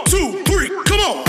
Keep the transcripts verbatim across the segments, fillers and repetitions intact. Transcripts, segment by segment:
One, two, three, come on!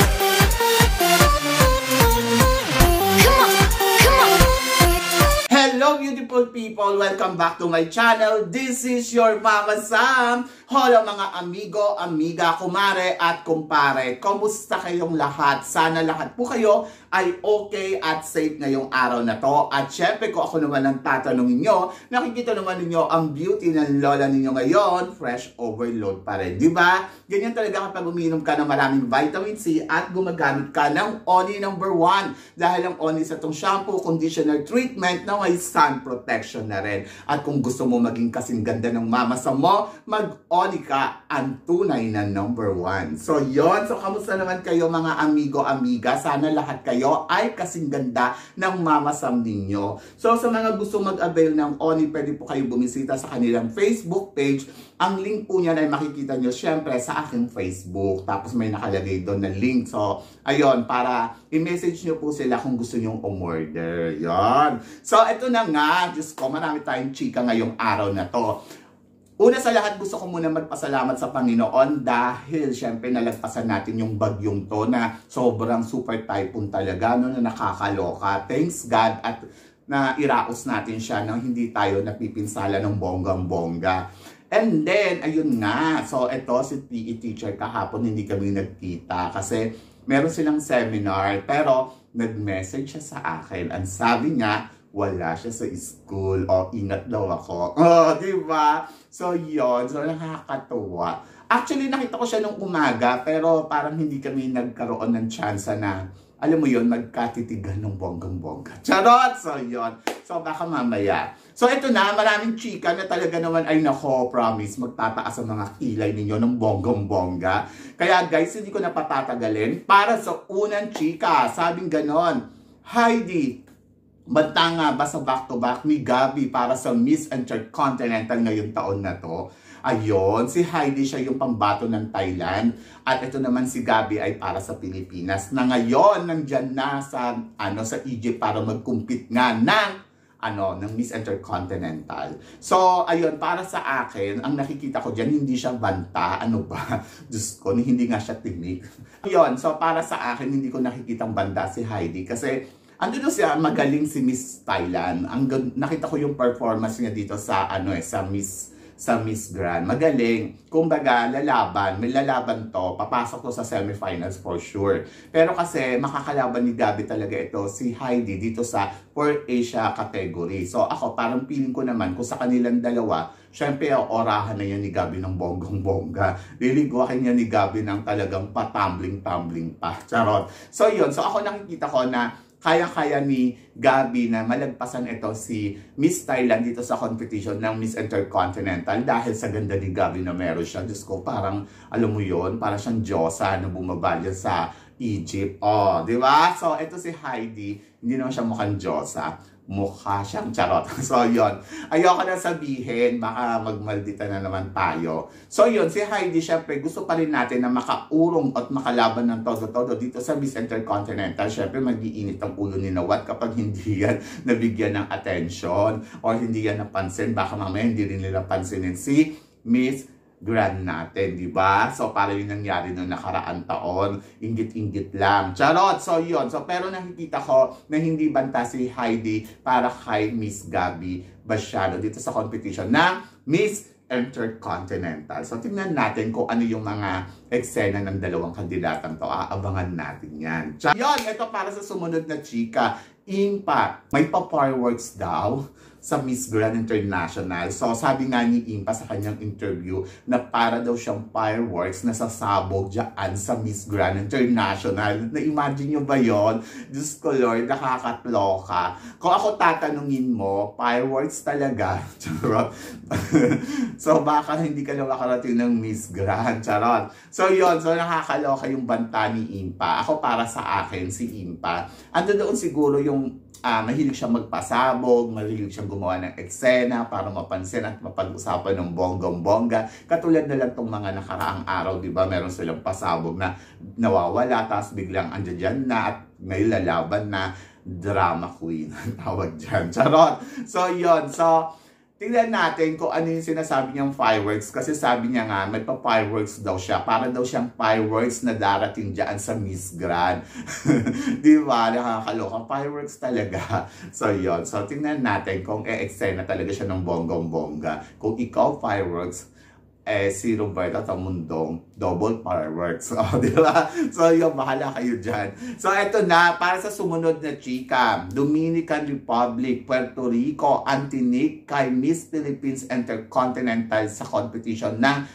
Hello beautiful people! Welcome back to my channel. This is your Mama Sam. Hello mga amigo, amiga, kumare at kumpare. Kumusta kayong lahat? Sana lahat po kayo ay okay at safe ngayong araw na to. At syempre kung ako naman ang tatanungin nyo, nakikita naman ninyo ang beauty ng lola ninyo ngayon, fresh overload pa rin. Diba? Ganyan talaga kapag uminom ka ng maraming vitamin C at gumagamit ka ng Oni number one. Dahil ang Oni sa itong shampoo, conditioner, treatment na may sun protection na rin. At kung gusto mo maging kasing ganda ng mama sa mo, mag-Oni ka ang tunay na number one. So yon, so kamusta naman kayo mga amigo, amiga? Sana lahat kayo ay kasing ganda ng mama Sam ninyo. So sa mga gusto mag-avail ng Oni, pwede po kayo bumisita sa kanilang Facebook page. Ang link po niyan ay makikita nyo syempre sa aking Facebook. Tapos may nakalagay doon na link. So ayun, para i-message nyo po sila kung gusto nyong umorder. Yon. So ito na nga, Diyos ko, marami tayong chika ngayong araw na to. Una sa lahat, gusto ko muna magpasalamat sa Panginoon dahil syempre nalagpasan natin yung bagyong to na sobrang super typhoon talaga, no, na nakakaloka. Thanks God at na iraos natin siya nang hindi tayo napipinsala ng bonggang-bongga. And then, ayun nga, so ito si P E teacher kahapon hindi kami nagkita kasi meron silang seminar pero nag-message siya sa akin. Ang sabi niya, wala siya sa school. O, ingat daw ako. Oh, diba? So, yun. So, nakakatuwa. Actually, nakita ko siya nung umaga, pero parang hindi kami nagkaroon ng chance na, alam mo yun, magkatitigan ng bonggang-bongga. Charot! So, yun. So, baka mamaya. So, ito na, maraming chika na talaga naman ay nako, promise, magtataas ang mga kilay ninyo ng bonggang-bongga. Kaya, guys, hindi ko na patatagalin. Para sa unang chika, sabing ganon, Heidi, banta nga ba sa back-to-back ni Gabby para sa Miss Intercontinental ngayong taon na to? Ayun, si Heidi siya yung pambato ng Thailand. At ito naman si Gabby ay para sa Pilipinas na ngayon nandyan na sa, ano, sa Egypt para mag-compete nga ng, ano, ng Miss Intercontinental. So, ayun, para sa akin, ang nakikita ko dyan, hindi siya banta. Ano ba? Diyos ko, hindi nga siya tinik. Ayun, so para sa akin, hindi ko nakikitang banta si Heidi kasi andun siya, magaling si Miss Thailand. Ang nakita ko yung performance niya dito sa ano eh, sa Miss sa Miss Grand. Magaling. Kumbaga, lalaban, may lalaban to, papasok to sa semifinals for sure. Pero kasi makakalaban ni Gabby talaga ito si Heidi dito sa for Asia category. So ako parang feeling ko naman kung sa kanilang dalawa, syempre orahan na yan ni Gabby ng bonggang-bongga. Liligwakin niya ni Gabby ng talagang patumbling-tumbling pa. Charot. So yun, so ako nakikita ko na kaya-kaya ni Gabby na malagpasan ito si Miss Thailand dito sa competition ng Miss Intercontinental dahil sa ganda ni Gabby na meron siya. Diyos ko, parang, alam mo yon, parang siyang Diyosa na bumaba dyan sa Egypt. Oh, di ba? So, ito si Heidi, hindi naman siya mukhang Diyosa. Mukha siyang charot. So, yon. Ayoko na sabihin, baka magmaldita na naman tayo. So, yon. Si Heidi, syempre, gusto pa rin natin na makaurong at makalaban ng todo-todo dito sa Miss Intercontinental. Syempre, mag-iinit ang ulo ni Nawat kapag hindi yan nabigyan ng attention or hindi yan napansin. Baka mamaya hindi rin nila pansinin si Miss Grand natin, di ba? So, para yung nangyari noong nakaraan taon, inggit-inggit lang. Charot! So, yun. So, pero nakikita ko na hindi banta si Heidi para kay Miss Gabby Basiano dito sa competition ng Miss Intercontinental. So, tingnan natin kung ano yung mga eksena ng dalawang kandidatang to. Aabangan natin yan. Yun! Ito para sa sumunod na chika. Impa, may pa-fireworks daw sa Miss Grand International. So, sabi nga ni Impa sa kanyang interview na para daw siyang fireworks na sasabog dyan sa Miss Grand International. Na-imagine nyo ba yun? Diyos ko Lord, nakakatloka. Kung ako tatanungin mo, fireworks talaga. Charot. So, baka hindi ka na makarating ng Miss Grand. Charot. So, yun. So, nakakaloka yung banta ni Impa. Ako para sa akin, si Impa. Ando doon siguro yung Uh, mahilig siyang magpasabog, mahilig siyang gumawa ng eksena para mapansin at mapag-usapan ng bonggong-bongga. Katulad na lang itong mga nakaraang araw, di ba? Meron silang pasabog na nawawala, tapos biglang andyan dyan na at may lalaban na drama queen. Tawag dyan. Charot! So, yun. So, tingnan natin kung ano yung sinasabi niyang fireworks. Kasi sabi niya nga, may pa-fireworks daw siya. Para daw siyang fireworks na darating dyan sa Miss Grand. Di ba? Nakakaloka. Fireworks talaga. So, yon. So, tingnan natin kung e-eksena talaga siya ng bonggong-bongga. Kung ikaw fireworks, eh, si Roberta Tamundong, double fireworks. O, di ba? So, yun, bahala kayo dyan. So, eto na, para sa sumunod na chika, Dominican Republic, Puerto Rico, antinik kay Miss Philippines Intercontinental sa competition ng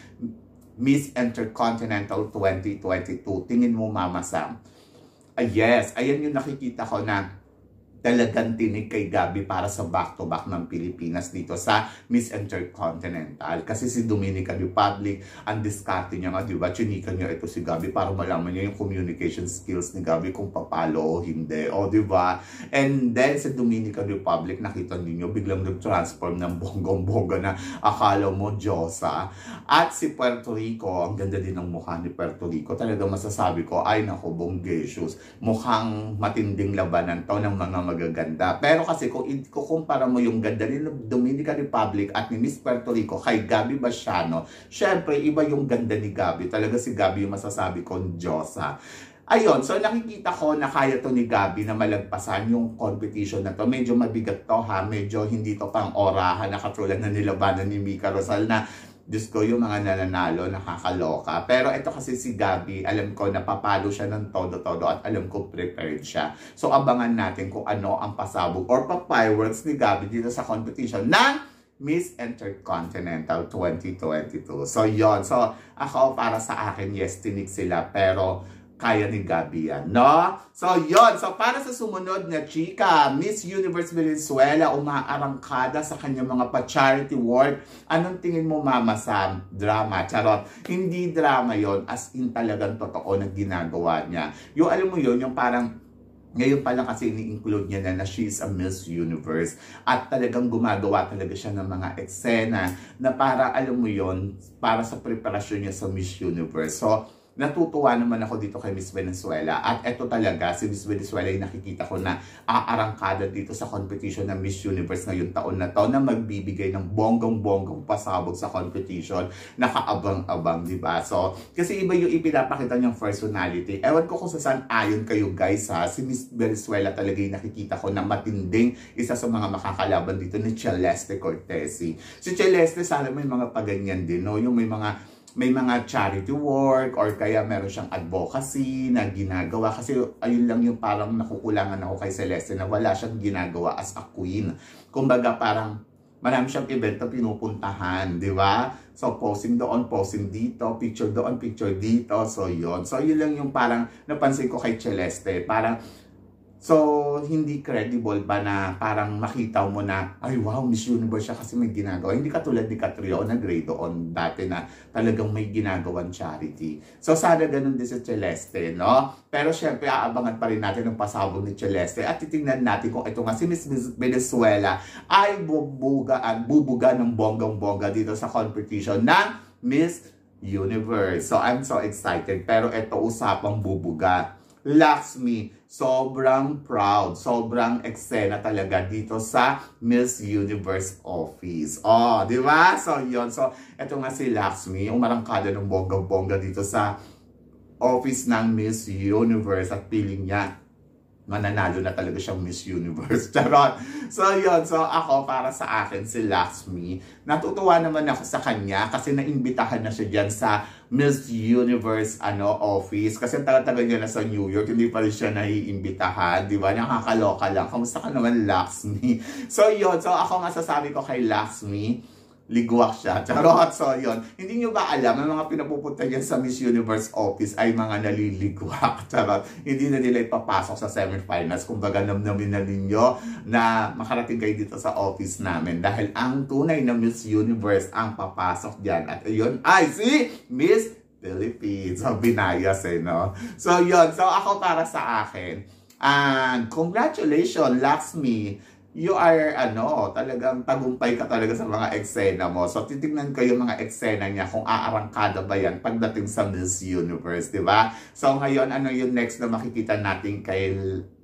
Miss Intercontinental twenty twenty-two. Tingin mo, Mama Sam? Ah, yes, ayan yung nakikita ko na talagang tinig kay Gabby para sa back-to-back ng Pilipinas dito sa Miss Intercontinental. Kasi si Dominican Republic, ang diskarte niya nga, di ba? Chinika niya ito si Gabby para malaman niya yung communication skills ni Gabby kung papalo o hindi. O, di ba? And then, sa Dominican Republic, nakita niyo biglang nag-transform ng bonggong-bongga na akala mo Diyosa. At si Puerto Rico, ang ganda din ng mukha ni Puerto Rico. Talagang masasabi ko, ay nako, bonggesius. Mukhang matinding labanan to ng mga magaganda. Pero kasi kung ikukumpara mo yung ganda ni Dominican Republic at ni Miss Puerto Rico kay Gabby Basiano, syempre iba yung ganda ni Gabby. Talaga si Gabby yung masasabi kong Diyosa. Ayun, so nakikita ko na kaya to ni Gabby na malagpasan yung competition na to. Medyo mabigat to ha, medyo hindi to pang orahan na katulad na nilabanan ni Mika Rosal na Diyos ko, yung mga nananalo, nakakaloka. Pero ito kasi si Gabby, alam ko napapalo siya ng todo-todo at alam ko prepared siya. So abangan natin kung ano ang pasabog or pa-fireworks ni Gabby dito sa competition ng Miss Intercontinental twenty twenty-two. So yon. So ako para sa akin, yes, tinig sila pero kaya ni Gabby yan, no? So, yon. So, para sa sumunod na chika, Miss Universe Venezuela umaarangkada sa kanyang mga pa-charity work. Anong tingin mo, Mama Sam? Drama, charot. Hindi drama yon, as in talagang totoo na ginagawa niya. Yung alam mo yon, yung parang ngayon pa lang kasi ini-include niya na na she is a Miss Universe at talagang gumagawa talaga siya ng mga eksena na para, alam mo yon, para sa preparasyon niya sa Miss Universe. So, natutuwa naman ako dito kay Miss Venezuela. At eto talaga, si Miss Venezuela yung nakikita ko na aarangkada dito sa competition ng Miss Universe ngayong taon na to na magbibigay ng bonggong-bonggong pasabog sa competition. Nakaabang-abang, di ba? So, kasi iba yung ipinapakita niyang personality. Ewan ko kung saan ayon kayo guys ha. Si Miss Venezuela talaga yung nakikita ko na matinding isa sa mga makakalaban dito ni Celeste Cortesi. Si Celeste sana may mga paganyan din, no? Yung may mga may mga charity work or kaya meron siyang advocacy na ginagawa kasi ayun lang yung parang nakukulangan ako kay Celeste na wala siyang ginagawa as a queen. Kumbaga parang marami siyang event na pinupuntahan, di ba? So posting doon, posting dito, picture doon, picture dito. So yun. So yun lang yung parang napansin ko kay Celeste. Parang so, hindi credible ba na parang makita mo na, ay wow, Miss Universe siya kasi may ginagawa. Hindi katulad ni Catrio na grade on dati na talagang may ginagawang charity. So, sana ganun din sa Celeste, no? Pero syempre, aabangan pa rin natin ang pasabog ni Celeste at titingnan natin kung ito nga si Miss Venezuela ay bubugaan, bubuga ng bonggang-bongga dito sa competition ng Miss Universe. So, I'm so excited. Pero ito, usapang bubuga. Laxmi, sobrang proud, sobrang eksena talaga dito sa Miss Universe office. Oh, di ba? So, yun. So, eto nga si Laxmi, umarangkada ng bongga-bongga dito sa office ng Miss Universe at feeling niya mananalo na talaga siyang Miss Universe. Charot! So, yun. So, ako, para sa akin, si Laxmi, natutuwa naman ako sa kanya kasi naimbitahan na siya dyan sa Miss Universe ano office. Kasi tagal-tagal niya na sa New York, hindi pa rin siya naiimbitahan. Di ba? Nakakaloka lang. Kamusta ka naman, Laxmi? So, yun. So, ako nga sasabi ko kay Laxmi, ligwak siya. Charot. So, yun. Hindi nyo ba alam, ang mga pinapupunta yan sa Miss Universe office ay mga naliligwak. Charot. Hindi na nila ipapasok sa semifinals. Kumbaga, namnamin na ninyo na makarating kayo dito sa office namin. Dahil ang tunay na Miss Universe ang papasok dyan. At yun ay si Miss Philippines. So, binayas eh, no? So, yun. So, ako para sa akin. And congratulations, Laxmi. You are, ano, talagang tagumpay ka talaga sa mga eksena mo. So, titignan ko yung mga eksena niya kung aarangkada ba yan pagdating sa Miss Universe, di ba? So, ngayon, ano yung next na makikita natin kay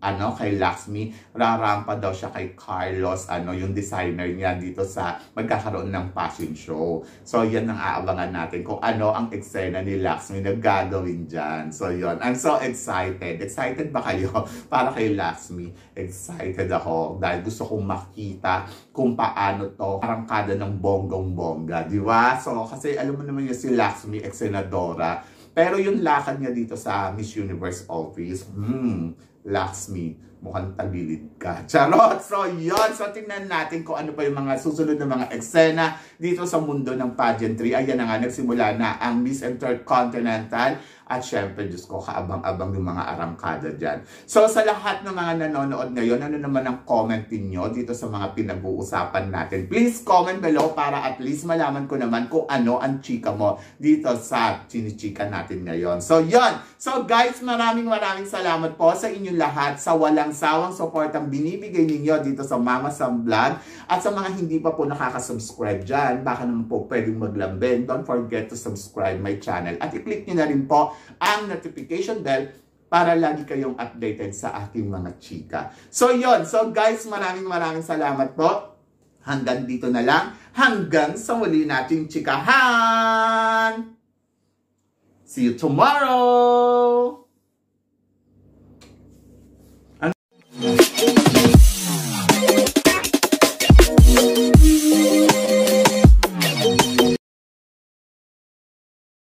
ano, kay Laxmi, rarampa daw siya kay Carlos, ano, yung designer niya dito sa magkakaroon ng fashion show. So, yan ang aabangan natin kung ano ang eksena ni Laxmi na gagawin dyan. So, yun. I'm so excited. Excited ba kayo para kay Laxmi? Excited ako dahil gusto kong makita kung paano to arangkada ng bonggong-bongga, di ba? So, kasi alam mo naman yung si Laxmi, ex-senadora. Pero yung lakad niya dito sa Miss Universe office, hmm, Laxmi, mukhang tagilid ka. Charot! So, yun. So, tingnan natin kung ano pa yung mga susunod na mga eksena dito sa mundo ng pageantry. Ayan na nga, nagsimula na ang Miss Intercontinental. At syempre, Diyos ko, kaabang-abang yung mga arangkada dyan. So, sa lahat ng mga nanonood ngayon, ano naman ang comment niyo dito sa mga pinag-uusapan natin? Please comment below para at least malaman ko naman kung ano ang chika mo dito sa chinichika natin ngayon. So, yun. So, guys, maraming maraming salamat po sa inyong lahat sa walang sawang support ang binibigay ninyo dito sa Mama Sam Vlog. At sa mga hindi pa po nakaka-subscribe dyan, baka naman po pwedeng maglambing. Don't forget to subscribe my channel. At i-click nyo na rin po ang notification bell para lagi kayong updated sa aking mga chika. So, yon. So, guys, maraming maraming salamat po. Hanggang dito na lang. Hanggang sa muli nating chikahan! See you tomorrow!